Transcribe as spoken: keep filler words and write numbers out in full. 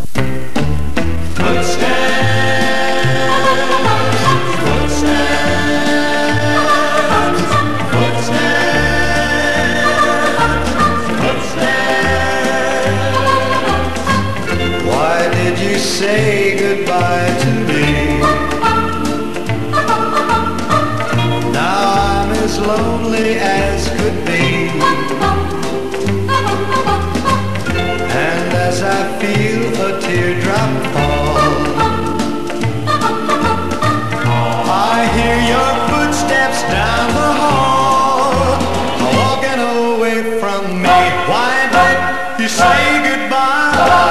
Say goodbye to me. Now I'm as lonely as could be, and as I feel a teardrop fall, I hear your footsteps down the hall, walking away from me. Why don't you say goodbye?